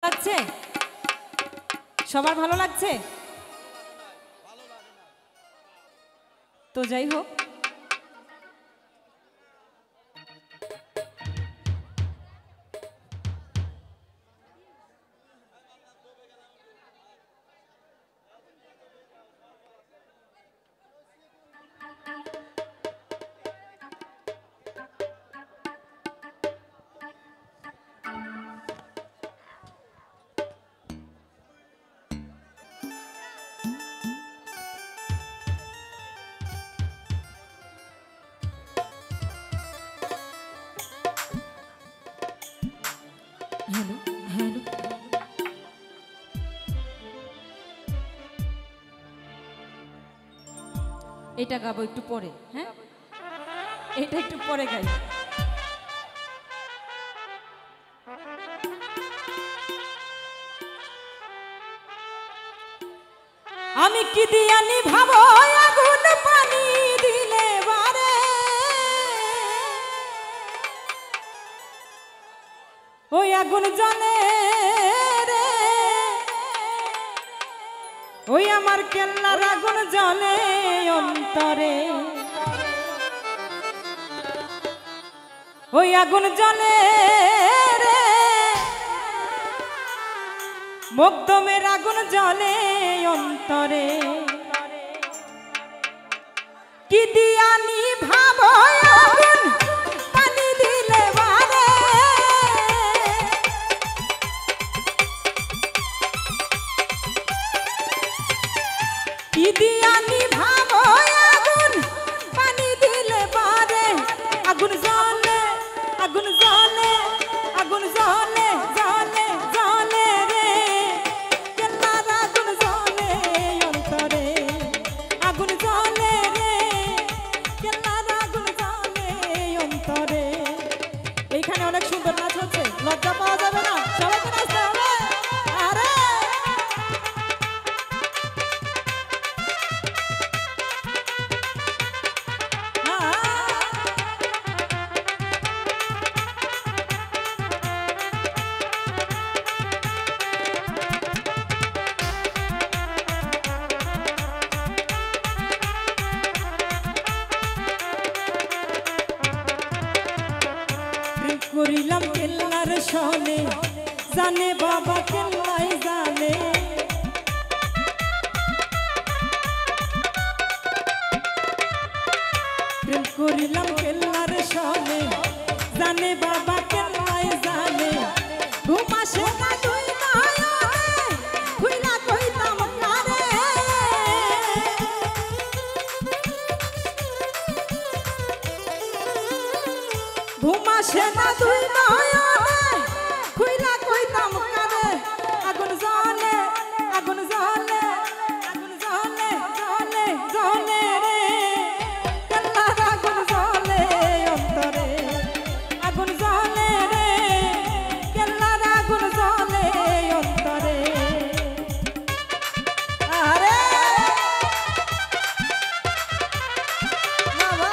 লাগছে? সবার ভালো লাগছে? তো যাই হোক, হ্যালো হ্যালো, এটা গাবো একটু পরে। হ্যাঁ, এটা একটু পরে গাই। আমি কি দিয়া নিভাবো আগুন পানি দিলে বারে, ওই আগুন জ্বলে রে, ওই আমার কেল্লার আগুন জ্বলে অন্তরে, ওই আগুন জ্বলে রে, মকদমের আগুন জ্বলে অন্তরে, কি দিয়া নিভাবো আগুন পানি দিলে বারে, কি দিয়া নিভাবো আগুন পানি দিলে বারে, আগুন জ্বলে আগুন জ্বলে আগুন জ্বলে জ্বলে জ্বলে রে, কেল্লার আগুন জ্বলে অন্তরে, আগুন জ্বলে রে, কেল্লার আগুন জ্বলে অন্তরে। এইখানে অনেক সুন্দর নাচ হচ্ছে, লজ্জা পাওয়া যাবে না, সবাইকে নাচতে হবে। আরে করিলাম কেল্লার সনে, জানে বাবা কেল্লাই জানে, প্রেম করিলাম কেল্লার সনে, জানে বাবা কেল্লাই জানে, ঘুম আসে না দুই নয়নে, খুইলা কইতাম কারে, ঘুম আসে না দুই নয়নে, খুইলা কইতাম কারে, আগুন জ্বলে আগুন জ্বলে আগুন জ্বলে জ্বলে জ্বলে রে, কেল্লার আগুন জ্বলে অন্তরে, আগুন জ্বলে রে, কেল্লার আগুন জ্বলে অন্তরে। আরে বাবা,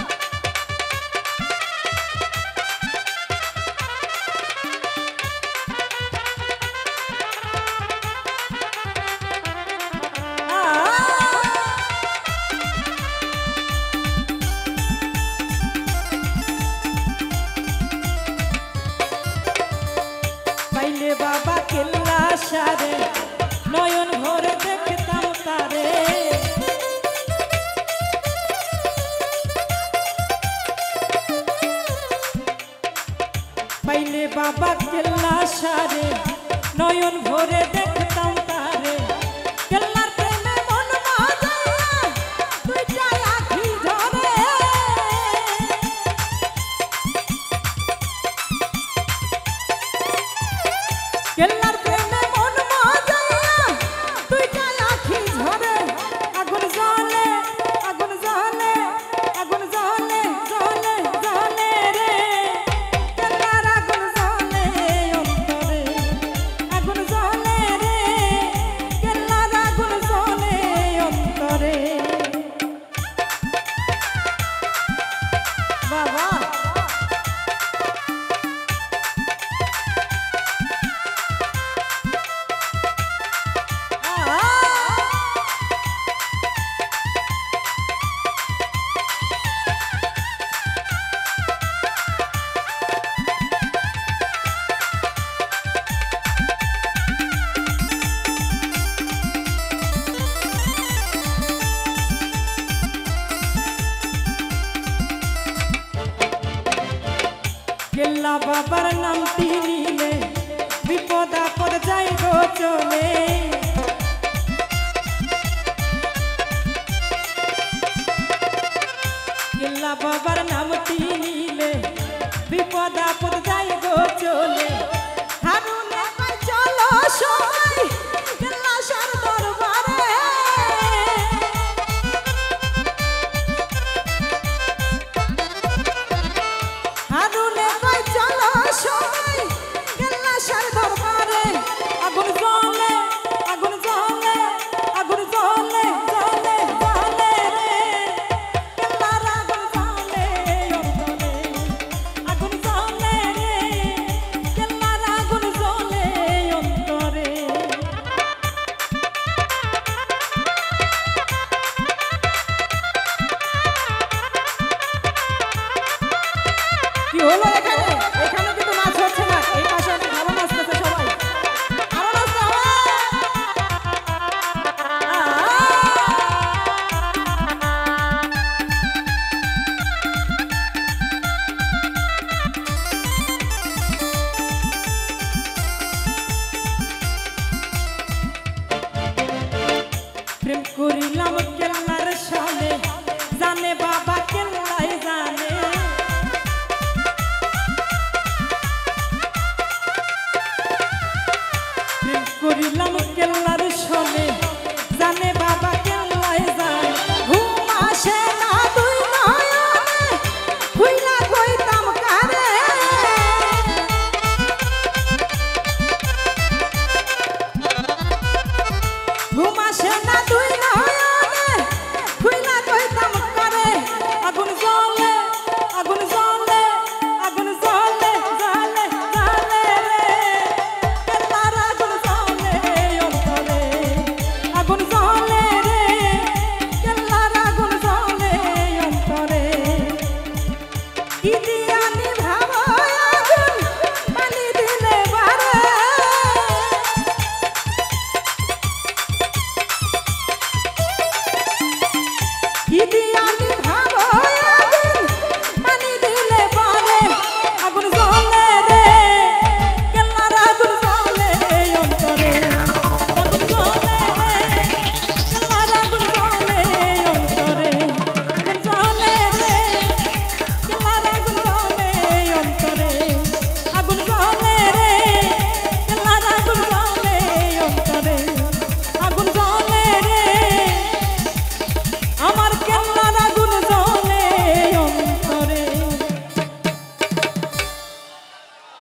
পাইলে বাবা কেল্লা সারে, নয়ন ভরে দেখতাম তারে, পাইলে বাবা কেল্লা সারে, নয়ন ভরে দেখতাম তারে, কেল্লার প্রেমে মন মজায়া দুইটা আখি ঝরে, কেল্লার প্রেমে মন মজায়া দুইটা আখি ঝরে, আগুন জ্বলে আগুন জ্বলে আগুন জ্বলে জ্বলে জ্বলে রে, কেল্লার আগুন জ্বলে অন্তরে, আগুন জ্বলে রে, কেল্লার আগুন জ্বলে অন্তরে। বাবা বাবার নামটি নিলে বিপদ আপদ যাই গো চলে কেল্লা বাবার নামটি নিলে বিপদ আপদ যাই গো চলে হারুনে কই চলো সবাই কেল্লা সার দরবারে হারুনে কই চলো সবাই কেল্লা সার দরবারে আগুন জ্বলে আগুন জ্বলে আগুন জ্বলে জ্বলে জ্বলে রে কেল্লার আগুন জ্বলে অন্তরে আগুন জ্বলে রে কেল্লার আগুন জ্বলে অন্তরে কি হলো এখানে এখানে কিন্তু নাচ হচ্ছে না এই পাশে অনেক ভালো নাচতেছে সবাই আরো নাচতে হবে প্রেম করিলাম কেল্লার সালে জানে বাবা কেল্লাই জানে প্রেম করিলাম কেল্লার সালে